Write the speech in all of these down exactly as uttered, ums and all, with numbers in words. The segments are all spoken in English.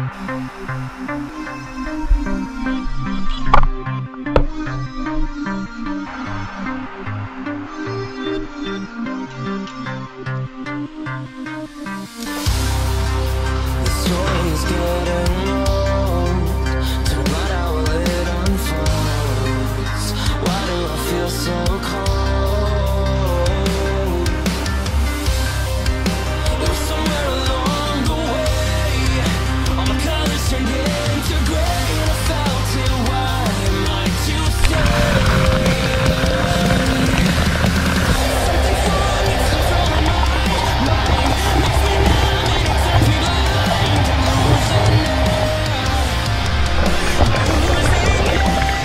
story's getting old. Don't mind how it unfolds. Why do I feel so cold? It was somewhere along the way, all my colors turned into gray, and I felt it. Why am I to stay? Something's wrong, it's controlling my mind. Makes me numb and it turns me blind. I'm losing it. I'm losing it.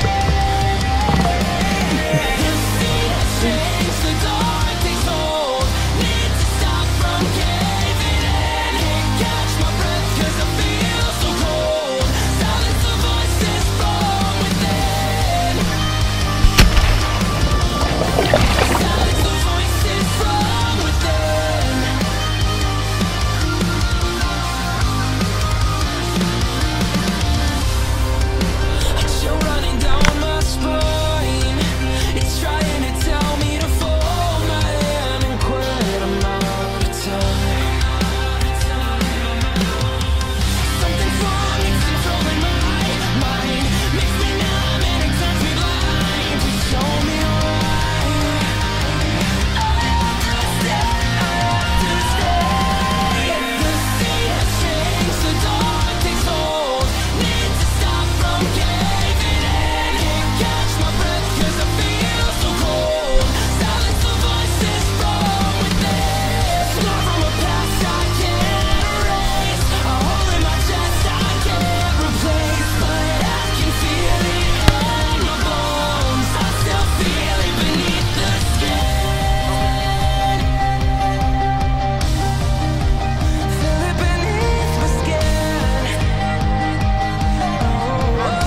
The sea has changed, the dark takes hold. Need to stop from caving in. Can't catch my breath 'cause I feel so cold. Silence the voices from within. Silence the voices from within. A chill running down my spine. It's trying to tell me to fold my hand and quit. I'm out of time. Something's wrong, it's controlling my mind. Makes me numb and it turns me blind. Please show me why. I have to stay, I have to stay. The sea has changed, the dark takes hold. Need to stop from caving in. Can't catch my breath 'cause I feel so cold. Silence the voices from within. Scar from a past I can't erase. A hole in my chest I can't replace. But I can feel it in my bones. I still feel it beneath the skin. Feel it beneath my skin. Oh, oh, oh.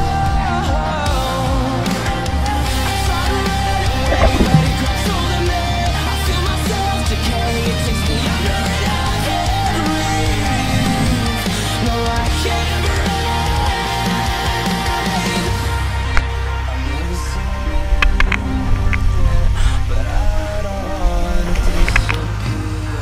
I try to run away, but it grabs hold of me. I feel myself decay. It takes me under and I can't breathe. No, I can't breathe. I'm losing it, but I don't wanna disappear.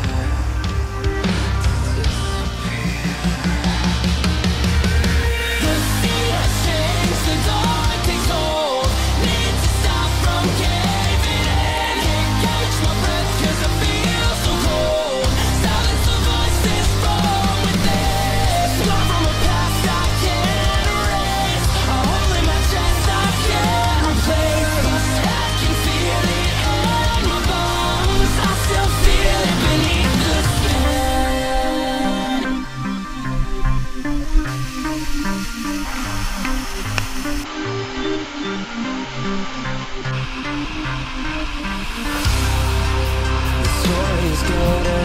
The sea has changed, the dark takes hold. Need to stop from caving in. Can't catch my breath 'cause I feel so cold. Silence the voices from within. Scar from a past I can't erase. A hole in my chest I can't replace. But I can feel it in my bones. I still feel it beneath the skin. The story's good.